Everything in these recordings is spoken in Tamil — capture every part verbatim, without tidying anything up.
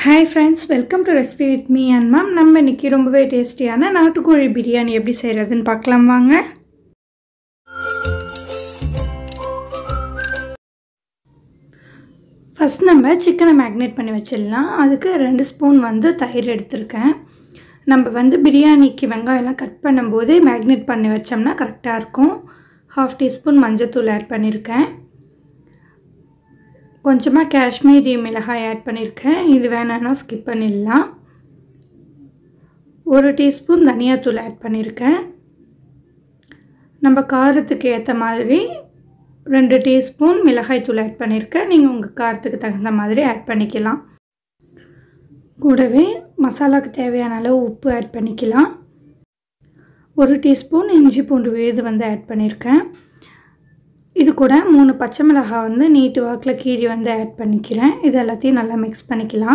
Hi friends, welcome to Recipe with me and mom. நம்ம இன்னைக்கு ரொம்பவே டேஸ்டியான நாட்டுக்கோழி பிரியாணி எப்படி செய்யறதுன்னு பார்க்கலாம் வாங்க. ஃபர்ஸ்ட் நம்ம சிக்கனை மேரினேட் பண்ணி வச்சிடலாம். அதுக்கு ரெண்டு ஸ்பூன் வந்து தயிர் எடுத்துர்க்கேன். நம்ம வந்து பிரியாணிக்கு வெங்காயம் எல்லாம் கட் பண்ணும்போது மேரினேட் பண்ணி வச்சோம்னா கரெக்ட்டா இருக்கும். half டீஸ்பூன் மஞ்சள் தூள் ஆட் பண்ணிருக்கேன். கொஞ்சமா காஷ்மீரி மிளகாய் ஆட் பண்ணிருக்கேன். இது வேணாம்னா ஸ்கிப் பண்ணிடலாம். ஒரு டீஸ்பூன் தனியா தூள் ஆட் பண்ணிருக்கேன். நம்ம காரத்துக்கு ஏத்த மாதிரி ரெண்டு டீஸ்பூன் மிளகாய் தூள் ஆட் பண்ணிருக்கேன். நீங்க உங்க காரத்துக்கு தகுந்த மாதிரி ஆட் பண்ணிக்கலாம். கூடவே மசாலாக்கு தேவையான அளவு உப்பு ஆட் பண்ணிக்கலாம். ஒரு டீஸ்பூன் இஞ்சி பூண்டு விழுது வந்து ஆட் பண்ணிருக்கேன். இது கூட மூணு பச்சை மிளகாய் வந்து நீட் வாக்குல கீறி வந்து ஆட் பண்ணிக்கிறேன். இது எல்லாத்தையும் நல்லா mix பண்ணிக்கலாம்.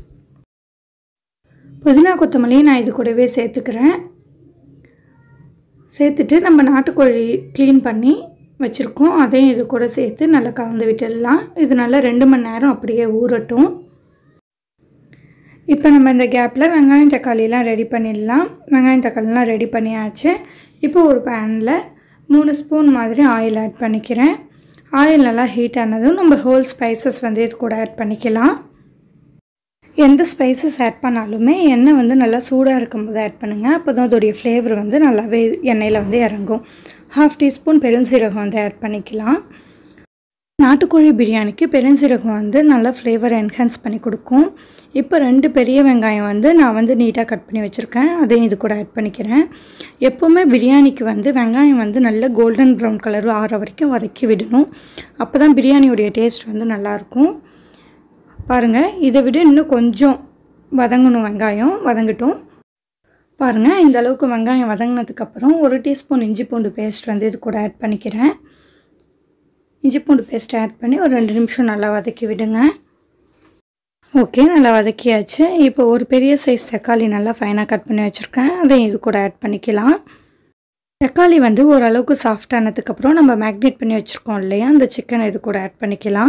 புதினா கொத்தமல்லி நான் இது கூடவே சேர்த்துக்கிறேன். சேர்த்துட்டு நம்ம நாட்டுக்கோழி க்ளீன் பண்ணி வச்சிருக்கோம். அதையும் இது கூட சேர்த்து நல்லா கலந்து விட்டுடலாம். இது நல்லா ரெண்டு மணி நேரம் அப்படியே ஊறட்டும். இப்போ நம்ம இந்த கேப்ல வெங்காயம் தக்காளி எல்லாம் ரெடி பண்ணிடலாம். வெங்காயம் தக்காளி எல்லாம் ரெடி பண்ணியாச்சு. இப்போ ஒரு panல மூணு ஸ்பூன் மாதிரி ஆயில் ஆட் பண்ணிக்கிறேன். ஆயில் நல்லா ஹீட் ஆனதும் நம்ம ஹோல் ஸ்பைசஸ் வந்து இது கூட ஆட் பண்ணிக்கலாம். எந்த ஸ்பைசஸ் ஆட் பண்ணாலுமே எண்ணெய் வந்து நல்லா சூடாக இருக்கும்போது ஆட் பண்ணுங்க. அப்போதான் அதோடைய ஃப்ளேவர் வந்து நல்லாவே எண்ணெயில் வந்து இறங்கும். half டீஸ்பூன் பெருஞ்சீரகம் வந்து ஆட் பண்ணிக்கலாம். நாட்டுக்கோழி பிரியாணிக்கு பெருஞ்சீரகம் வந்து நல்லா ஃப்ளேவர் என்ஹான்ஸ் பண்ணி கொடுக்கும். இப்போ ரெண்டு பெரிய வெங்காயம் வந்து நான் வந்து நீட்டாக கட் பண்ணி வச்சுருக்கேன். அதையும் இது கூட ஆட் பண்ணிக்கிறேன். எப்போவுமே பிரியாணிக்கு வந்து வெங்காயம் வந்து நல்ல கோல்டன் ப்ரௌன் கலர் ஆற வரைக்கும் வதக்கி விடணும். அப்போ தான் பிரியாணியோடைய டேஸ்ட் வந்து நல்லாயிருக்கும். பாருங்கள், இதை விட இன்னும் கொஞ்சம் வதங்கணும். வெங்காயம் வதங்கட்டும். பாருங்கள், இந்த அளவுக்கு வெங்காயம் வதங்கினதுக்கப்புறம் ஒரு டீஸ்பூன் இஞ்சி பூண்டு பேஸ்ட் வந்து இது கூட ஆட் பண்ணிக்கிறேன். இஞ்சி பூண்டு பேஸ்ட் ஆட் பண்ணி ஒரு ரெண்டு நிமிஷம் நல்லா வதக்கி விடுங்க. ஓகே, நல்லா வதக்கியாச்சு. இப்போ ஒரு பெரிய சைஸ் தக்காளி நல்லா ஃபைனாக கட் பண்ணி வச்சுருக்கேன். அதையும் இது கூட ஆட் பண்ணிக்கலாம். தக்காளி வந்து ஓரளவுக்கு சாஃப்ட் ஆனதுக்கப்புறம் நம்ம மேரினேட் பண்ணி வச்சுருக்கோம் இல்லையா, அந்த சிக்கனை இது கூட ஆட் பண்ணிக்கலாம்.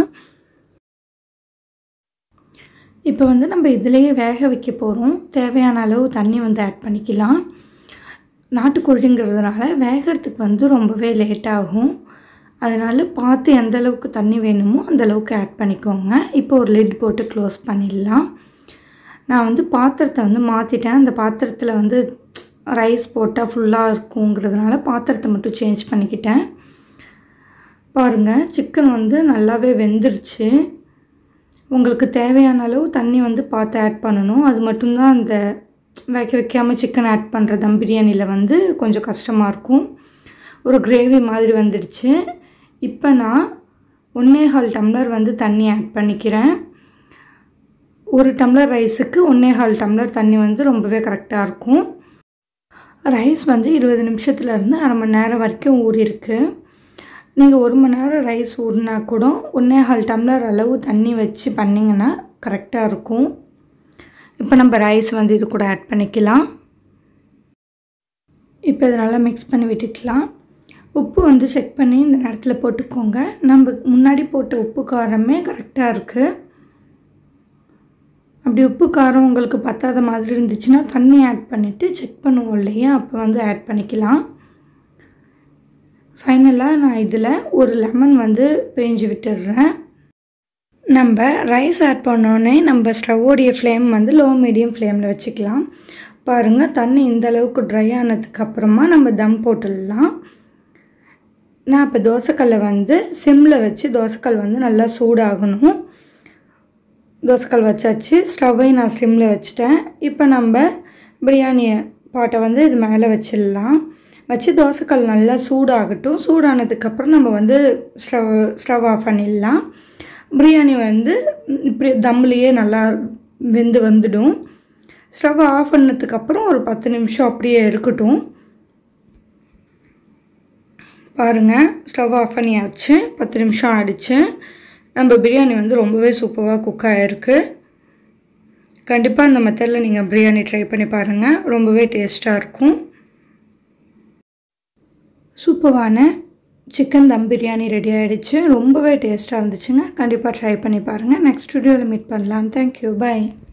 இப்போ வந்து நம்ம இதிலேயே வேக வைக்க போகிறோம். தேவையான அளவு தண்ணி வந்து ஆட் பண்ணிக்கலாம். நாட்டுக்கோழிங்கிறதுனால வேகிறதுக்கு வந்து ரொம்பவே லேட் ஆகும். அதனால் பார்த்து எந்த அளவுக்கு தண்ணி வேணுமோ அந்த அளவுக்கு ஆட் பண்ணிக்கோங்க. இப்போ ஒரு லிட் போட்டு க்ளோஸ் பண்ணிடலாம். நான் வந்து பாத்திரத்தை வந்து மாற்றிட்டேன். அந்த பாத்திரத்தில் வந்து ரைஸ் போட்டால் ஃபுல்லாக இருக்குங்கிறதுனால பாத்திரத்தை மட்டும் சேஞ்ச் பண்ணிக்கிட்டேன். பாருங்கள், சிக்கன் வந்து நல்லாவே வெந்துருச்சு. உங்களுக்கு தேவையான அளவு தண்ணி வந்து பார்த்து ஆட் பண்ணணும். அது மட்டும்தான் அந்த வேக வைக்காமல் சிக்கன் ஆட் பண்ணுற தம் பிரியாணியில் வந்து கொஞ்சம் கஷ்டமாக இருக்கும். ஒரு கிரேவி மாதிரி வந்துடுச்சு. இப்போ நான் ஒன்றே கால் டம்ளர் வந்து தண்ணி ஆட் பண்ணிக்கிறேன். ஒரு டம்ளர் ரைஸுக்கு ஒன்றே கால் டம்ளர் தண்ணி வந்து ரொம்பவே கரெக்டாக இருக்கும். ரைஸ் வந்து இருபது நிமிஷத்துலேருந்து அரை மணி நேரம் வரைக்கும் ஊறிருக்கு. நீங்கள் ஒரு மணி நேரம் ரைஸ் ஊறினா கூட ஒன்றே கால் டம்ளர் அளவு தண்ணி வச்சு பண்ணிங்கன்னா கரெக்டாக இருக்கும். இப்போ நம்ம ரைஸ் வந்து இது கூட ஆட் பண்ணிக்கலாம். இப்போ இதை நல்லா மிக்ஸ் பண்ணி விட்டுக்கலாம். உப்பு வந்து செக் பண்ணி இந்த நேரத்தில் போட்டுக்கோங்க. நம்ம முன்னாடி போட்ட உப்பு காரமே கரெக்டாக இருக்குது. அப்படி உப்பு காரம் உங்களுக்கு பத்தாத மாதிரி இருந்துச்சுன்னா தண்ணி ஆட் பண்ணிவிட்டு செக் பண்ணுவோம் இல்லையா, அப்போ வந்து ஆட் பண்ணிக்கலாம். ஃபைனலாக நான் இதில் ஒரு லெமன் வந்து பிழிஞ்சு விட்டுடுறேன். நம்ம ரைஸ் ஆட் பண்ணோன்னே நம்ம ஸ்டவ்வோடைய ஃப்ளேம் வந்து லோ மீடியம் ஃப்ளேமில் வச்சுக்கலாம். பாருங்கள், தண்ணி இந்த அளவுக்கு ட்ரை ஆனதுக்கப்புறமா நம்ம தம் போட்டுடலாம். நான் இப்போ தோசைக்கல்லை வந்து சிம்மில் வச்சு தோசைக்கல் வந்து நல்லா சூடாகணும். தோசைக்கல் வச்சாச்சு. ஸ்டவ்வை நான் சிம்மில் வச்சுட்டேன். இப்போ நம்ம பிரியாணியை பாட்டை வந்து இது மேலே வச்சிடலாம். வச்சு தோசைக்கல் நல்லா சூடாகட்டும். சூடானதுக்கப்புறம் நம்ம வந்து ஸ்டவ் ஸ்டவ் ஆஃப் பண்ணிடலாம். பிரியாணி வந்து இப்படி தம்லேயே நல்லா வெந்து வந்துடும். ஸ்டவ் ஆஃப் பண்ணதுக்கப்புறம் ஒரு பத்து நிமிஷம் அப்படியே இருக்கட்டும். பாருங்கள், ஸ்டவ் ஆஃப் பண்ணியாச்சு. பத்து நிமிஷம் ஆகிடுச்சு. நம்ம பிரியாணி வந்து ரொம்பவே சூப்பராக குக் ஆகிருக்கு. கண்டிப்பாக இந்த மெத்தடில் நீங்கள் பிரியாணி ட்ரை பண்ணி பாருங்கள். ரொம்பவே டேஸ்ட்டாக இருக்கும். சூப்பரான சிக்கன் தம் பிரியாணி ரெடி ஆகிடுச்சு. ரொம்பவே டேஸ்ட்டாக இருந்துச்சுங்க. கண்டிப்பாக ட்ரை பண்ணி பாருங்கள். நெக்ஸ்ட் வீடியோவில் மீட் பண்ணலாம். Thank you, by.